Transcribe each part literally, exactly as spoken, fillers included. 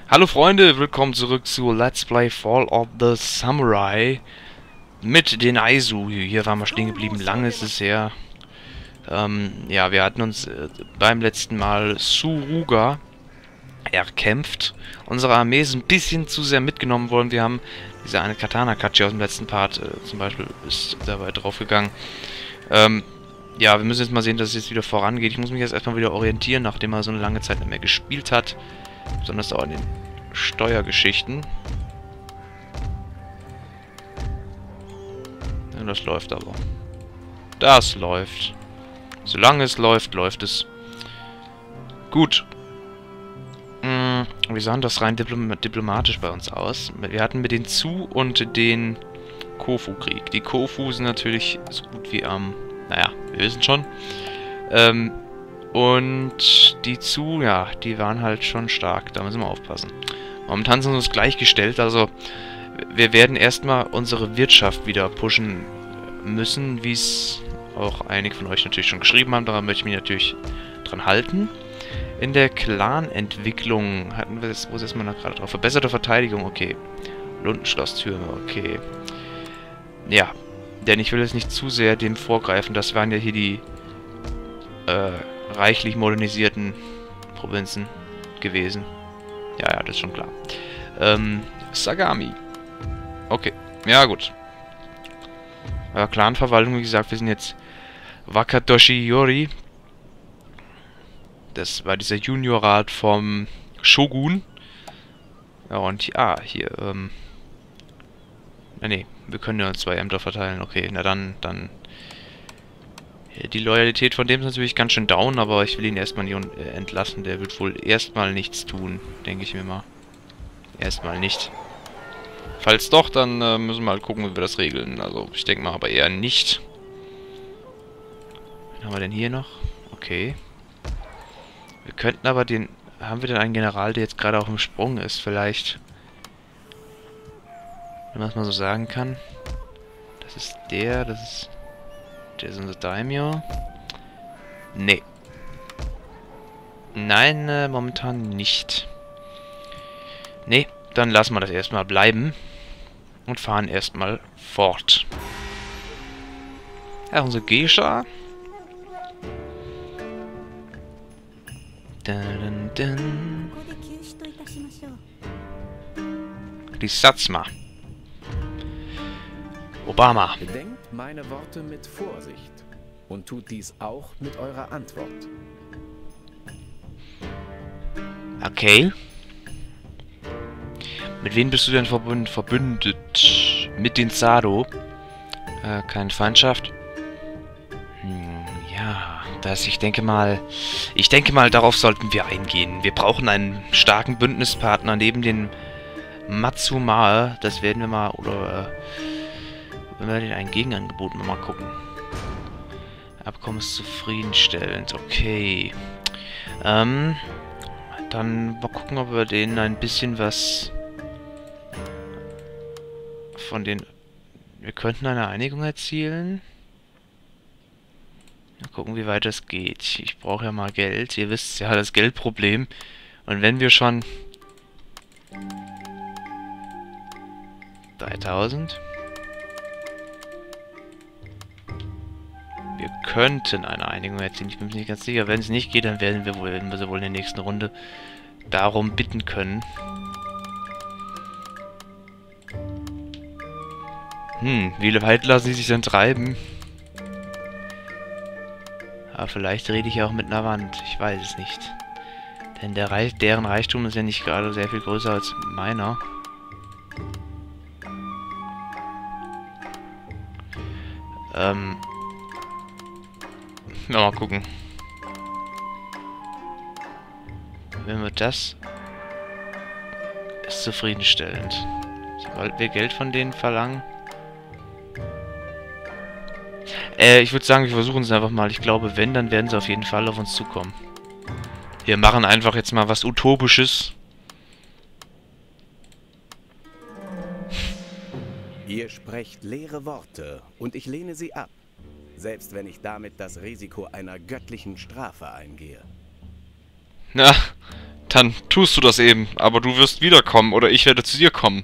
Hallo Freunde, willkommen zurück zu Let's Play Fall of the Samurai mit den Aizu. Hier waren wir stehen geblieben, lange ist es her. Ähm, ja, wir hatten uns äh, beim letzten Mal Suruga erkämpft. Unsere Armee ist ein bisschen zu sehr mitgenommen worden. Wir haben diese eine Katana-Katschi aus dem letzten Part äh, zum Beispiel ist dabei draufgegangen. Ähm, ja, wir müssen jetzt mal sehen, dass es jetzt wieder vorangeht. Ich muss mich jetzt erstmal wieder orientieren, nachdem er so eine lange Zeit nicht mehr gespielt hat. Besonders auch in den Steuergeschichten. Ja, das läuft aber. Das läuft. Solange es läuft, läuft es. Gut. Hm, wie sah das rein diplom diplomatisch bei uns aus? Wir hatten mit den Zu und den Kofu-Krieg. Die Kofu sind natürlich so gut wie am... Ähm, naja, wir wissen schon. Ähm... Und die Zu, ja, die waren halt schon stark. Da müssen wir aufpassen. Momentan sind wir uns gleichgestellt. Also, wir werden erstmal unsere Wirtschaft wieder pushen müssen, wie es auch einige von euch natürlich schon geschrieben haben. Daran möchte ich mich natürlich dran halten. In der Clan-Entwicklung hatten wir das, wo ist man da gerade drauf? Verbesserte Verteidigung, okay. Lundenschlosstürme, okay. Ja, denn ich will jetzt nicht zu sehr dem vorgreifen. Das waren ja hier die, äh, reichlich modernisierten Provinzen gewesen. Ja, ja, das ist schon klar. Ähm, Sagami. Okay, ja gut. Aber Clanverwaltung, wie gesagt, wir sind jetzt Wakatoshi Yori. Das war dieser Juniorrat vom Shogun. Ja, und ja, hier, ähm... Na, nee, wir können ja zwei Ämter verteilen. Okay, na dann, dann... Die Loyalität von dem ist natürlich ganz schön down, aber ich will ihn erstmal nicht entlassen. Der wird wohl erstmal nichts tun, denke ich mir mal. Erstmal nicht. Falls doch, dann äh, müssen wir halt gucken, wie wir das regeln. Also, ich denke mal aber eher nicht. Was haben wir denn hier noch? Okay. Wir könnten aber den... Haben wir denn einen General, der jetzt gerade auch im Sprung ist? Vielleicht... Wenn man es mal so sagen kann. Das ist der, das ist... Der ist unser Daimyo. Nee. Nein, äh, momentan nicht. Nee, dann lassen wir das erstmal bleiben. Und fahren erstmal fort. Ja, unsere Geisha. Dun, dun, dun. Die Satsuma. Obama. Bedenkt meine Worte mit Vorsicht und tut dies auch mit eurer Antwort. Okay. Mit wem bist du denn verbünd verbündet? Mit den Sado. Äh, keine Feindschaft. Hm, ja, das, ich denke mal... Ich denke mal, darauf sollten wir eingehen. Wir brauchen einen starken Bündnispartner neben den Matsumae. Das werden wir mal, oder... Äh, wenn wir den ein Gegenangebot mal gucken. Abkommen ist zufriedenstellend. Okay. Ähm... Dann mal gucken, ob wir denen ein bisschen was von den... Wir könnten eine Einigung erzielen. Mal gucken, wie weit das geht. Ich brauche ja mal Geld. Ihr wisst ja, das Geldproblem. Und wenn wir schon... dreitausend... Wir könnten eine Einigung erzielen. Ich bin mir nicht ganz sicher. Wenn es nicht geht, dann werden wir, wohl, werden wir sie wohl in der nächsten Runde darum bitten können. Hm, wie weit lassen sie sich denn treiben? Aber vielleicht rede ich ja auch mit einer Wand. Ich weiß es nicht. Denn der Reich, deren Reichtum ist ja nicht gerade sehr viel größer als meiner. Ähm... Ja, mal gucken. Wenn wir das... Ist zufriedenstellend. Sobald wir Geld von denen verlangen... Äh, ich würde sagen, wir versuchen es einfach mal. Ich glaube, wenn, dann werden sie auf jeden Fall auf uns zukommen. Wir machen einfach jetzt mal was Utopisches. Ihr sprecht leere Worte und ich lehne sie ab. Selbst wenn ich damit das Risiko einer göttlichen Strafe eingehe. Na, dann tust du das eben. Aber du wirst wiederkommen oder ich werde zu dir kommen.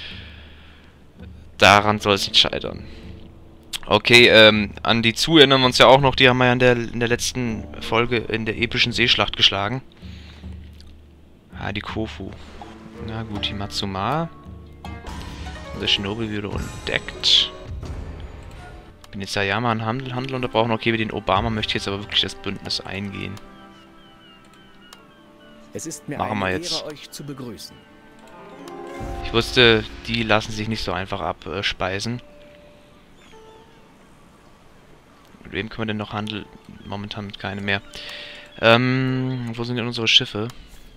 Daran soll es nicht scheitern. Okay, ähm, an die Zu erinnern wir uns ja auch noch, die haben wir ja in der, in der letzten Folge in der epischen Seeschlacht geschlagen. Ah, die Kofu. Na gut, die Matsuma. Der Shinobi wieder entdeckt. Bin jetzt Sayama an Handel, Handel unterbrochen. Okay, mit den Obama möchte ich jetzt aber wirklich das Bündnis eingehen. Es ist mir Machen wir eine jetzt. Ehre, euch zu begrüßen. Ich wusste, die lassen sich nicht so einfach abspeisen. Mit wem können wir denn noch handeln? Momentan mit keinem mehr. Ähm, wo sind denn unsere Schiffe?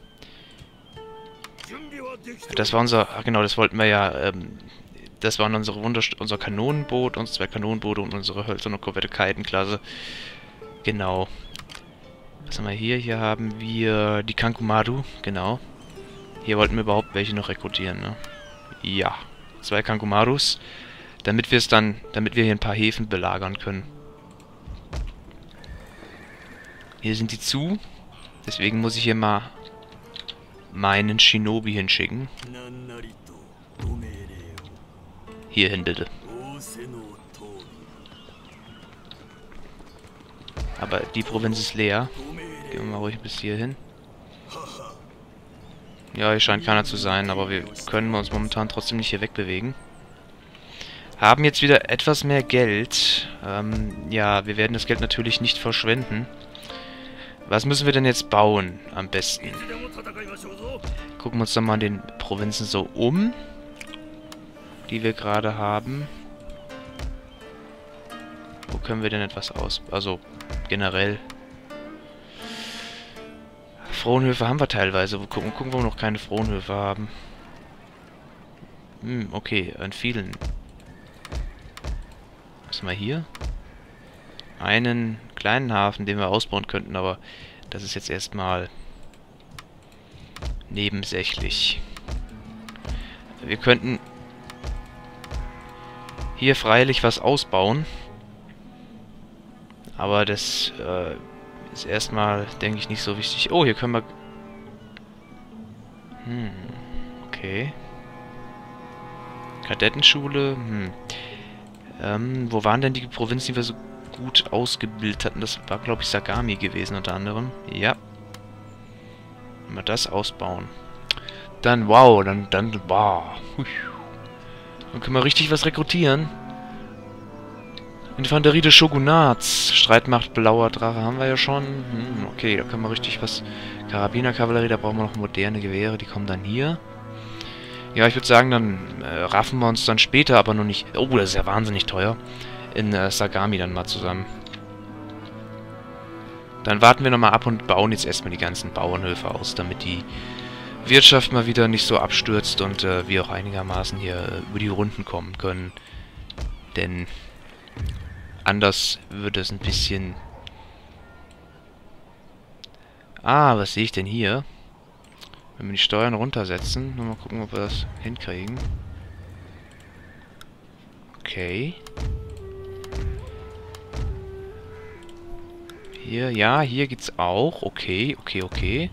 Das war unser... Ach genau, das wollten wir ja... Ähm, das waren unsere Wunderst unser Kanonenboot, unsere zwei Kanonenboote und unsere hölzerne Korvette Kaiten-Klasse. Genau. Was haben wir hier? Hier haben wir die Kankumaru, genau. Hier wollten wir überhaupt welche noch rekrutieren, ne? Ja. Zwei Kankumarus. Damit wir es dann... Damit wir hier ein paar Häfen belagern können. Hier sind die zu. Deswegen muss ich hier mal meinen Shinobi hinschicken. Hierhin bitte. Aber die Provinz ist leer. Gehen wir mal ruhig bis hierhin. Ja, hier scheint keiner zu sein, aber wir können uns momentan trotzdem nicht hier wegbewegen. Haben jetzt wieder etwas mehr Geld. Ähm, ja, wir werden das Geld natürlich nicht verschwenden. Was müssen wir denn jetzt bauen am besten? Gucken wir uns doch mal in den Provinzen so um, die wir gerade haben. Wo können wir denn etwas aus... Also, generell. Fronhöfe haben wir teilweise. Wo gucken, gucken, wo wir noch keine Fronhöfe haben. Hm, okay, an vielen. Was haben wir hier? Einen kleinen Hafen, den wir ausbauen könnten, aber das ist jetzt erstmal nebensächlich. Wir könnten hier freilich was ausbauen, aber das äh, ist erstmal, denke ich, nicht so wichtig. Oh, hier können wir... Hm, okay. Kadettenschule, hm. Ähm, wo waren denn die Provinzen, die wir so gut ausgebildet hatten? Das war, glaube ich, Sagami gewesen unter anderem. Ja. Wenn wir das ausbauen. Dann, wow, dann, dann, wow. Dann können wir richtig was rekrutieren. Infanterie des Shogunats. Streitmacht Blauer Drache haben wir ja schon. Hm, okay, da können wir richtig was... Karabinerkavallerie, da brauchen wir noch moderne Gewehre. Die kommen dann hier. Ja, ich würde sagen, dann äh, raffen wir uns dann später, aber noch nicht... Oh, das ist ja wahnsinnig teuer. In äh, Sagami dann mal zusammen. Dann warten wir nochmal ab und bauen jetzt erstmal die ganzen Bauernhöfe aus, damit die Wirtschaft mal wieder nicht so abstürzt und äh, wir auch einigermaßen hier äh, über die Runden kommen können. Denn anders würde es ein bisschen... Ah, was sehe ich denn hier? Wenn wir die Steuern runtersetzen, mal gucken, ob wir das hinkriegen. Okay. Hier, ja, hier geht's auch. Okay, okay, okay.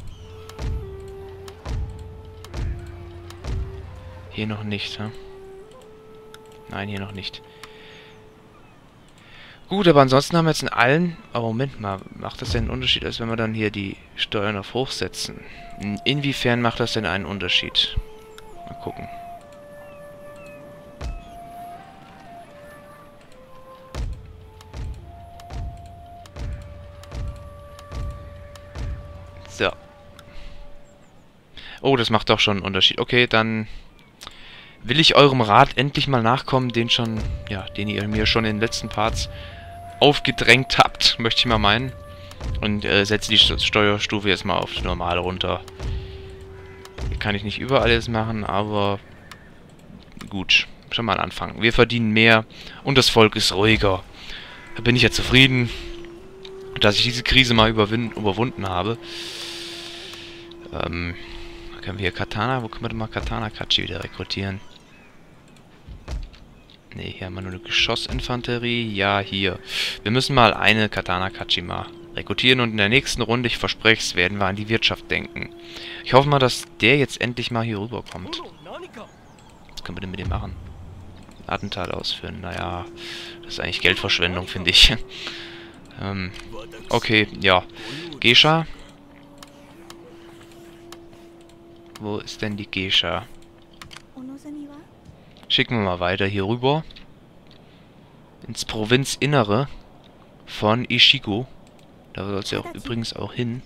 Hier noch nicht, ne? Nein, hier noch nicht. Gut, aber ansonsten haben wir jetzt in allen... Oh, Moment mal. Macht das denn einen Unterschied, als wenn wir dann hier die Steuern auf hoch setzen? Inwiefern macht das denn einen Unterschied? Mal gucken. So. Oh, das macht doch schon einen Unterschied. Okay, dann will ich eurem Rat endlich mal nachkommen, den schon, ja, den ihr mir schon in den letzten Parts aufgedrängt habt, möchte ich mal meinen. Und äh, setze die Steuerstufe jetzt mal auf die normale runter. Hier kann ich nicht überall jetzt machen, aber gut, schon mal anfangen. Wir verdienen mehr und das Volk ist ruhiger. Da bin ich ja zufrieden, dass ich diese Krise mal überwunden habe. Ähm, können wir hier Katana, wo können wir denn mal Katana-Kachi wieder rekrutieren? Ne, hier haben wir nur eine Geschossinfanterie. Ja, hier. Wir müssen mal eine Katana-Kachi mal rekrutieren und in der nächsten Runde, ich verspreche es, werden wir an die Wirtschaft denken. Ich hoffe mal, dass der jetzt endlich mal hier rüberkommt. Was können wir denn mit dem machen? Attentat ausführen. Naja, das ist eigentlich Geldverschwendung, finde ich. ähm, okay, ja. Geisha. Wo ist denn die Geisha? Schicken wir mal weiter hier rüber. Ins Provinzinnere von Ishigo. Da soll es ja auch übrigens auch hin.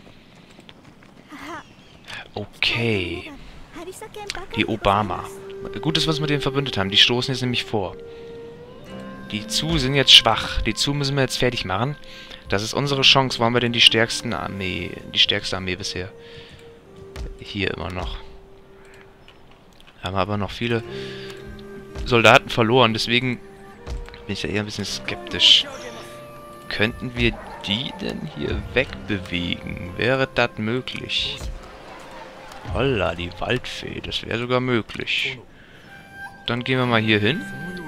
Okay. Die Obama. Gut ist, was wir mit denen verbündet haben. Die stoßen jetzt nämlich vor. Die Zu sind jetzt schwach. Die Zu müssen wir jetzt fertig machen. Das ist unsere Chance. Wo haben wir denn die stärksten Armee? Die stärkste Armee bisher. Hier immer noch. Haben aber noch viele Soldaten verloren. Deswegen bin ich ja eher ein bisschen skeptisch. Könnten wir die denn hier wegbewegen? Wäre das möglich? Holla, die Waldfee. Das wäre sogar möglich. Dann gehen wir mal hier hin.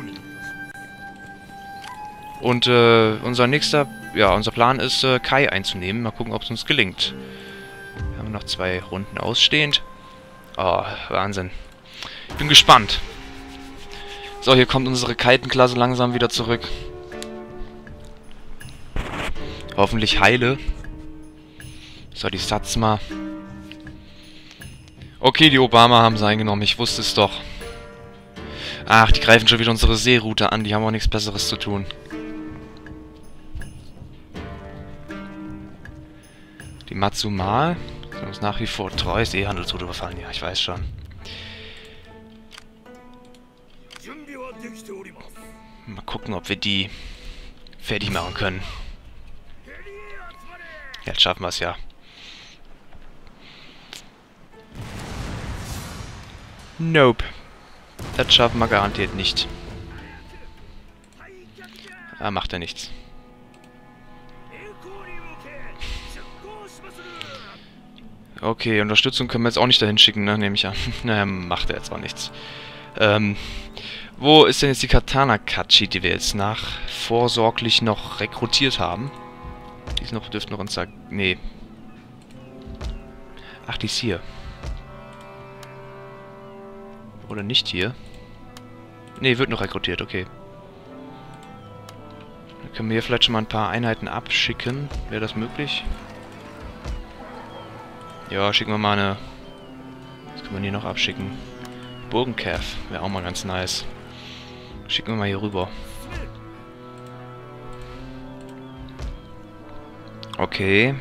Und äh, unser nächster, ja, unser Plan ist, äh, Kai einzunehmen. Mal gucken, ob es uns gelingt. Wir haben noch zwei Runden ausstehend. Oh, Wahnsinn. Ich bin gespannt. So, hier kommt unsere Kiten-Klasse langsam wieder zurück. Hoffentlich heile. So, die Satsuma. Okay, die Obama haben sie eingenommen. Ich wusste es doch. Ach, die greifen schon wieder unsere Seeroute an. Die haben auch nichts Besseres zu tun. Die Matsuma sind uns nach wie vor treu. Seehandelsroute überfallen. Ja, ich weiß schon. Mal gucken, ob wir die fertig machen können. Jetzt schaffen wir es ja. Nope. Das schaffen wir garantiert nicht. Ah, macht er nichts. Okay, Unterstützung können wir jetzt auch nicht dahin schicken, ne? Nehme ich an. Naja, macht er jetzt auch nichts. Ähm, wo ist denn jetzt die Katana-Kachi, die wir jetzt nach vorsorglich noch rekrutiert haben? Die ist noch, dürften noch uns sagen. Nee. Ach, die ist hier. Oder nicht hier? Nee, wird noch rekrutiert, okay. Dann können wir hier vielleicht schon mal ein paar Einheiten abschicken. Wäre das möglich? Ja, schicken wir mal eine... Was können wir hier noch abschicken? Burgencav. Wäre auch mal ganz nice. Schicken wir mal hier rüber. Okay.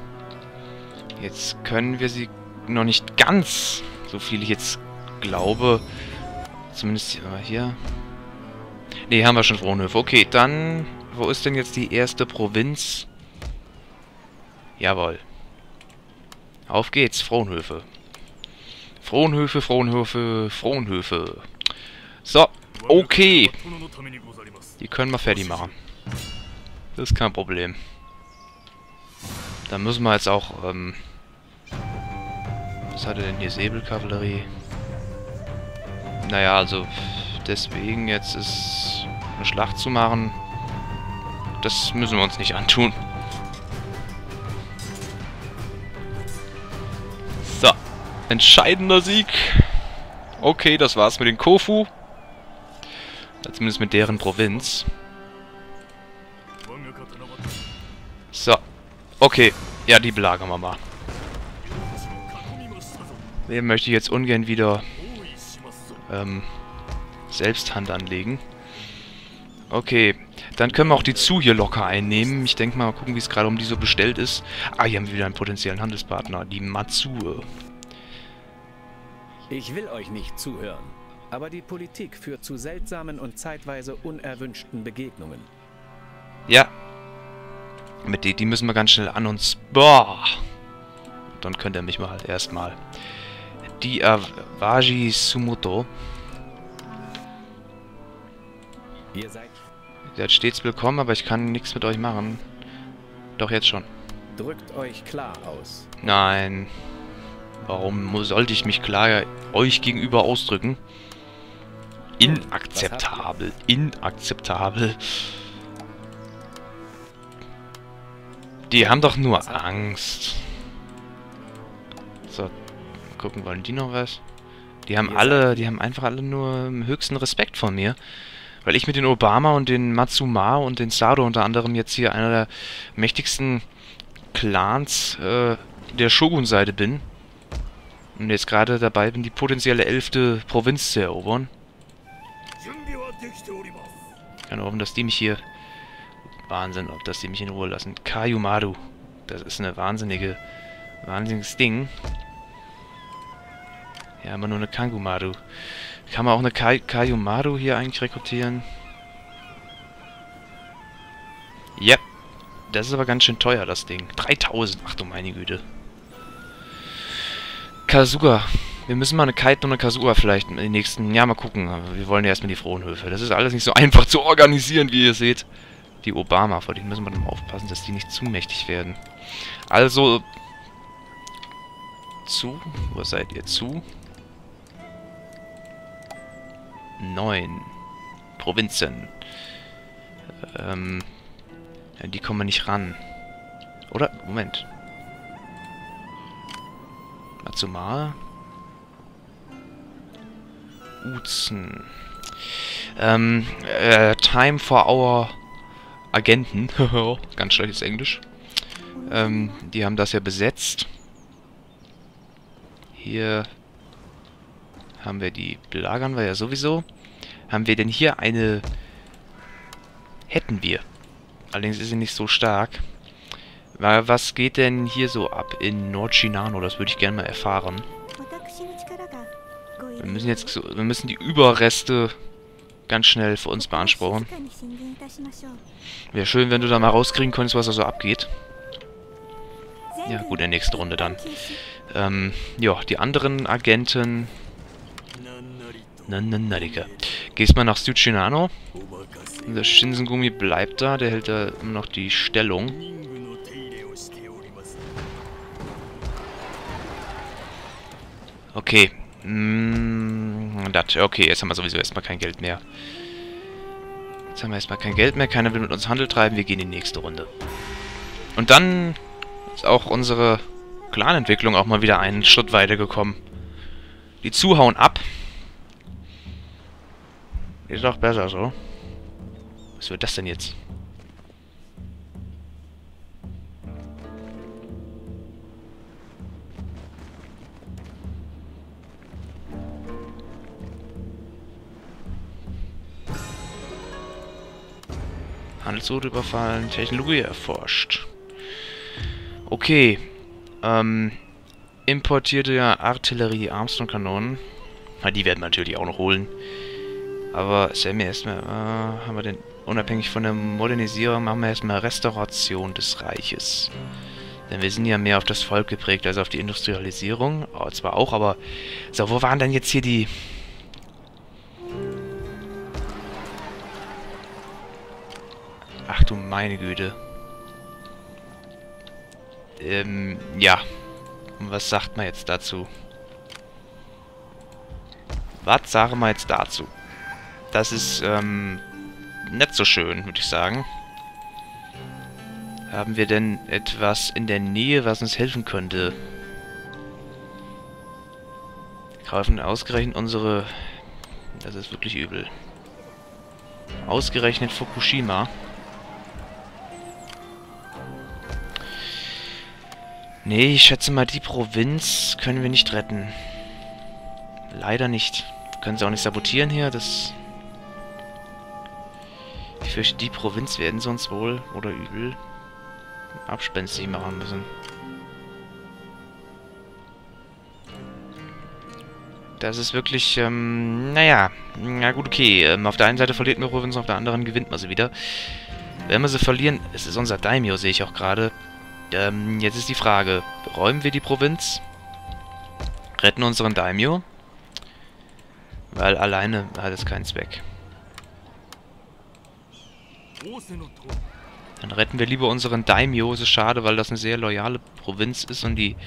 Jetzt können wir sie noch nicht ganz, so viel ich jetzt glaube. Zumindest hier. Ne, haben wir schon Frohnhöfe. Okay, dann... Wo ist denn jetzt die erste Provinz? Jawohl. Auf geht's, Frohnhöfe. Frohnhöfe, Frohnhöfe, Frohnhöfe. So, okay. Die können wir fertig machen. Das ist kein Problem. Dann müssen wir jetzt auch, ähm... was hat er denn hier? Säbelkavallerie? Naja, also... Deswegen jetzt ist... eine Schlacht zu machen... Das müssen wir uns nicht antun. So. Entscheidender Sieg. Okay, das war's mit den Kofu. Zumindest mit deren Provinz. So. Okay. Ja, die belagern wir mal. Dem möchte ich jetzt ungern wieder ähm, selbst Hand anlegen. Okay. Dann können wir auch die Zu hier locker einnehmen. Ich denke mal, mal gucken, wie es gerade um die so bestellt ist. Ah, hier haben wir wieder einen potenziellen Handelspartner. Die Matsue. Ich will euch nicht zuhören. Aber die Politik führt zu seltsamen und zeitweise unerwünschten Begegnungen. Ja. Mit die, die müssen wir ganz schnell an uns... Boah. Dann könnt ihr mich mal halt erstmal. Die Awaji Sumoto. Ihr seid... Ihr seid stets willkommen, aber ich kann nichts mit euch machen. Doch, jetzt schon. Drückt euch klar aus. Nein. Warum sollte ich mich klar euch gegenüber ausdrücken? Inakzeptabel. Inakzeptabel. Die haben doch nur Angst. So, gucken, wollen die noch was? Die haben alle, die haben einfach alle nur höchsten Respekt vor mir. Weil ich mit den Obama und den Matsuma und den Sado unter anderem jetzt hier einer der mächtigsten Clans äh, der Shogun-Seite bin. Und jetzt gerade dabei bin, die potenzielle elfte Provinz zu erobern. Ich kann hoffen, dass die mich hier... Wahnsinn, ob das die mich in Ruhe lassen. Kayumaru. Das ist eine wahnsinnige... Wahnsinniges Ding. Ja, aber nur eine Kangumaru. Kann man auch eine Kay Kayumaru hier eigentlich rekrutieren? Yep. Das ist aber ganz schön teuer, das Ding. dreitausend. Ach du meine Güte. Kasuga. Wir müssen mal eine Kite und eine Kasuga vielleicht in den nächsten... Ja, mal gucken. Wir wollen ja erstmal die Fronhöfe. Das ist alles nicht so einfach zu organisieren, wie ihr seht. Die Obama, vor denen müssen wir dann aufpassen, dass die nicht zu mächtig werden. Also... Zu... Wo seid ihr? Zu... Neun Provinzen. Ähm... Ja, die kommen wir nicht ran. Oder? Moment. Matsuma. Uzen. Ähm, äh, Time for our Agenten. Ganz schlechtes Englisch. Ähm, die haben das ja besetzt. Hier haben wir die... Belagern wir ja sowieso. Haben wir denn hier eine... Hätten wir. Allerdings ist sie nicht so stark. Was geht denn hier so ab in Nord-Shinano? Das würde ich gerne mal erfahren. Wir müssen jetzt so, wir müssen die Überreste ganz schnell für uns beanspruchen. Wäre schön, wenn du da mal rauskriegen könntest, was da so abgeht. Ja, gut, in der nächsten Runde dann. Ähm, ja, die anderen Agenten... Nanarika. Gehst mal nach Tsuchinano. Der Shinsengumi bleibt da, der hält da immer noch die Stellung. Okay. Mm, das, okay, jetzt haben wir sowieso erstmal kein Geld mehr. Jetzt haben wir erstmal kein Geld mehr, keiner will mit uns Handel treiben, wir gehen in die nächste Runde. Und dann ist auch unsere Clan-Entwicklung auch mal wieder einen Schritt weiter gekommen. Die zuhauen ab. Ist doch besser so. Was wird das denn jetzt? Handelsroute überfallen, Technologie erforscht. Okay. Ähm, importierte ja Artillerie, Armstrong-Kanonen. Na, die werden wir natürlich auch noch holen. Aber Sammy erstmal, äh, haben wir denn unabhängig von der Modernisierung, machen wir erstmal Restauration des Reiches. Denn wir sind ja mehr auf das Volk geprägt als auf die Industrialisierung. Oh, zwar auch, aber... So, wo waren denn jetzt hier die... Ach du meine Güte. Ähm, ja. Und was sagt man jetzt dazu? Was sagen wir jetzt dazu? Das ist, ähm, nicht so schön, würde ich sagen. Haben wir denn etwas in der Nähe, was uns helfen könnte? Greifen ausgerechnet unsere... Das ist wirklich übel. Ausgerechnet Fukushima. Nee, ich schätze mal, die Provinz können wir nicht retten. Leider nicht. Wir können sie auch nicht sabotieren hier, das... Ich fürchte, die Provinz werden sie uns wohl, oder übel, abspenstig machen müssen. Das ist wirklich, ähm, naja, na gut, okay. Ähm, auf der einen Seite verliert man Provinz, auf der anderen gewinnt man sie wieder. Wenn wir sie verlieren, es ist unser Daimyo, sehe ich auch gerade. Ähm, jetzt ist die Frage, räumen wir die Provinz? Retten unseren Daimyo? Weil alleine hat es keinen Zweck. Dann retten wir lieber unseren Daimyo. Es ist schade, weil das eine sehr loyale Provinz ist und die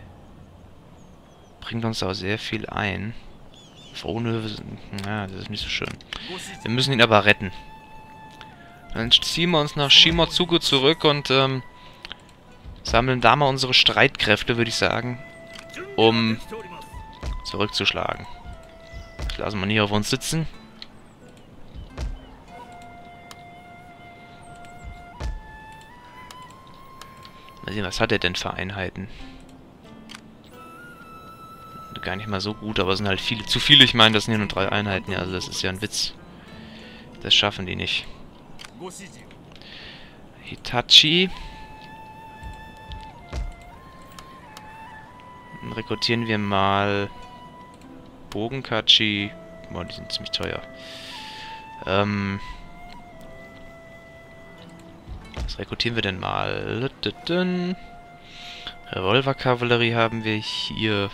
bringt uns auch sehr viel ein. Fronhöfe sind... Ja, das ist nicht so schön. Wir müssen ihn aber retten. Dann ziehen wir uns nach Shimotsugu zurück und ähm, Sammeln da mal unsere Streitkräfte, würde ich sagen, um zurückzuschlagen. Das lassen wir nicht auf uns sitzen. Mal sehen, was hat er denn für Einheiten? Gar nicht mal so gut, aber es sind halt viele. Zu viele, ich meine, das sind ja nur drei Einheiten. Ja, also das ist ja ein Witz. Das schaffen die nicht. Hitachi. Dann rekrutieren wir mal Bogenkachi. Boah, die sind ziemlich teuer. Ähm... Was rekrutieren wir denn mal? Revolverkavallerie haben wir hier.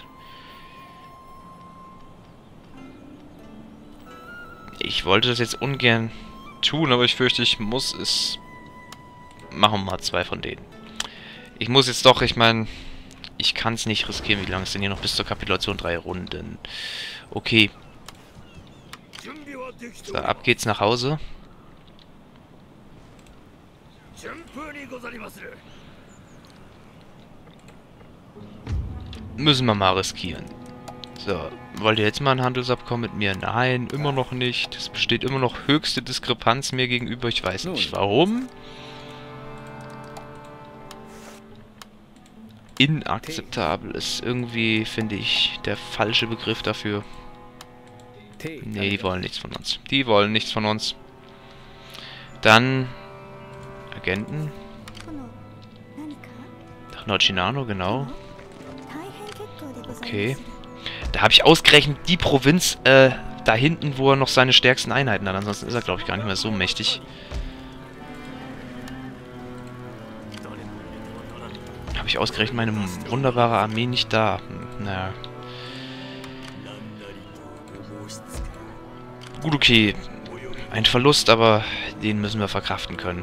Ich wollte das jetzt ungern tun, aber ich fürchte, ich muss es... Machen wir mal zwei von denen. Ich muss jetzt doch, ich meine... Ich kann es nicht riskieren. Wie lange ist denn hier noch bis zur Kapitulation? Drei Runden. Okay. So, ab geht's nach Hause. Müssen wir mal riskieren. So, wollt ihr jetzt mal ein Handelsabkommen mit mir? Nein, immer noch nicht. Es besteht immer noch höchste Diskrepanz mir gegenüber. Ich weiß nicht warum. Inakzeptabel ist irgendwie, finde ich, der falsche Begriff dafür. Nee, die wollen nichts von uns. Die wollen nichts von uns. Dann Agenten. Nach Nordchinano, genau. Okay. Da habe ich ausgerechnet die Provinz äh, da hinten, wo er noch seine stärksten Einheiten hat. Ansonsten ist er, glaube ich, gar nicht mehr so mächtig. Habe ich ausgerechnet meine wunderbare Armee nicht da. Hm, naja. Gut, okay. Ein Verlust, aber den müssen wir verkraften können.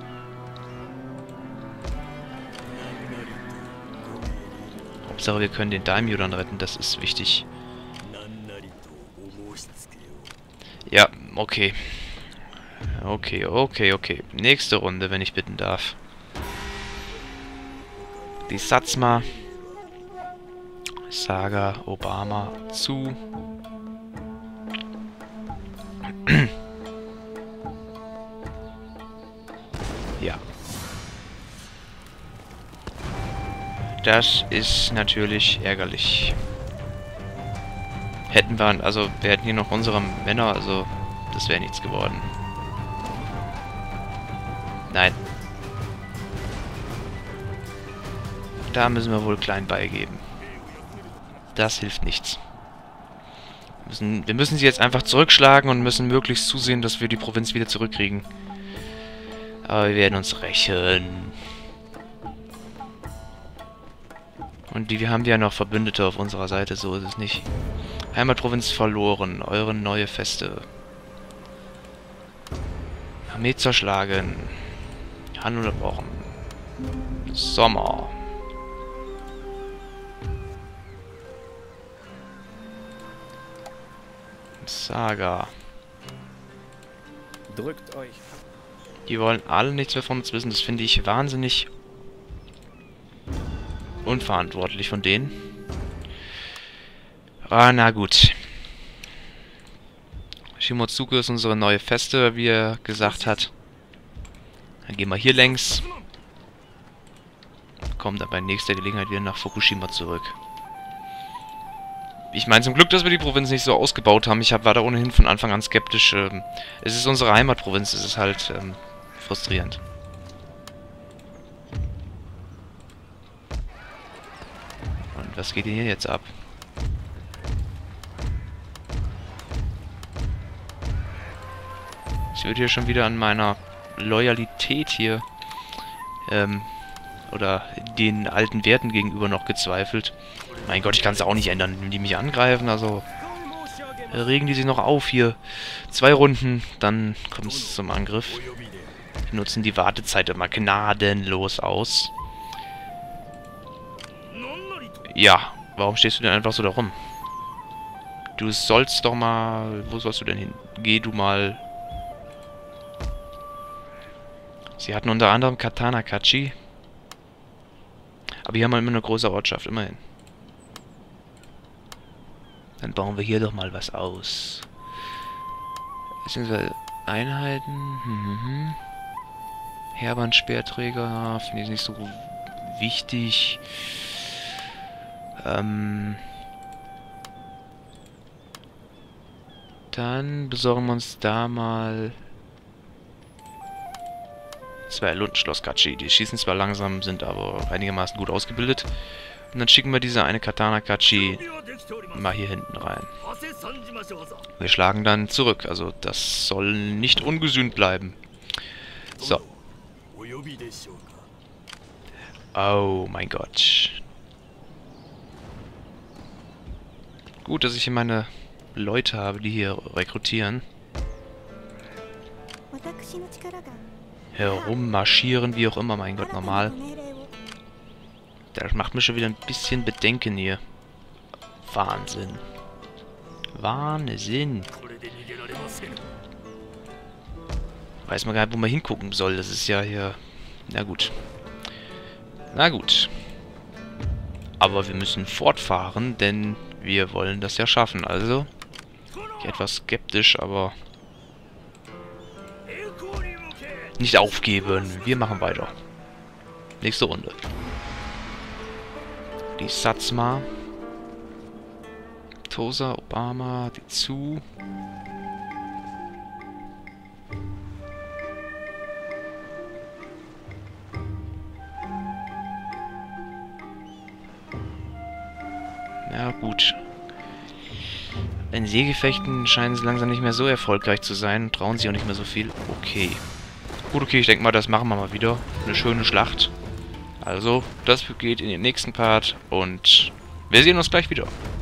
Hauptsache, wir können den Daimyo dann retten, das ist wichtig. Ja, okay. Okay, okay, okay. Nächste Runde, wenn ich bitten darf. Die Satsuma. Saga, Obama, zu. Ja. Das ist natürlich ärgerlich. Hätten wir, also wir hätten hier noch unsere Männer, also das wäre nichts geworden. Nein. Da müssen wir wohl klein beigeben. Das hilft nichts. Wir müssen, wir müssen sie jetzt einfach zurückschlagen und müssen möglichst zusehen, dass wir die Provinz wieder zurückkriegen. Aber wir werden uns rächen. Und die, wir haben ja noch Verbündete auf unserer Seite, so ist es nicht. Heimatprovinz verloren, eure neue Feste. Armee zerschlagen. Handel unterbrochen. Sommer. Saga. Drückt euch. Die wollen alle nichts mehr von uns wissen. Das finde ich wahnsinnig unverantwortlich von denen. Ah, na gut. Shimotsuke ist unsere neue Feste, wie er gesagt hat. Dann gehen wir hier längs. Kommen dann bei nächster Gelegenheit wieder nach Fukushima zurück. Ich meine zum Glück, dass wir die Provinz nicht so ausgebaut haben. Ich hab, war da ohnehin von Anfang an skeptisch. Ähm, es ist unsere Heimatprovinz, es ist halt ähm, frustrierend. Und was geht hier jetzt ab? Ich würde hier schon wieder an meiner Loyalität hier ähm, oder den alten Werten gegenüber noch gezweifelt. Mein Gott, ich kann es auch nicht ändern, wenn die mich angreifen, also regen die sich noch auf hier. Zwei Runden, dann kommt es zum Angriff. Wir nutzen die Wartezeit immer gnadenlos aus. Ja, warum stehst du denn einfach so da rum? Du sollst doch mal... Wo sollst du denn hin? Geh du mal... Sie hatten unter anderem Katana Kachi. Aber hier haben wir immer eine große Ortschaft, immerhin. Dann bauen wir hier doch mal was aus. Beziehungsweise Einheiten. Mhm. Heerbandspeerträger finde ich nicht so wichtig. Ähm... Dann besorgen wir uns da mal zwei Lundenschloss-Katschi. Die schießen zwar langsam, sind aber einigermaßen gut ausgebildet. Und dann schicken wir diese eine Katana-Katschi mal hier hinten rein. Wir schlagen dann zurück. Also das soll nicht ungesühnt bleiben. So. Oh mein Gott. Gut, dass ich hier meine Leute habe, die hier rekrutieren. Herummarschieren, wie auch immer, mein Gott, normal. Das macht mir schon wieder ein bisschen Bedenken hier. Wahnsinn. Wahnsinn. Weiß man gar nicht, wo man hingucken soll. Das ist ja hier... Na gut. Na gut. Aber wir müssen fortfahren, denn wir wollen das ja schaffen. Also... etwas skeptisch, aber nicht aufgeben. Wir machen weiter. Nächste Runde. Die Satsma. Tosa, Obama, die Zu. Ja, gut. In Seegefechten scheinen sie langsam nicht mehr so erfolgreich zu sein. Trauen sie auch nicht mehr so viel. Okay. Gut, okay, ich denke mal, das machen wir mal wieder. Eine schöne Schlacht. Also, das geht in den nächsten Part und wir sehen uns gleich wieder.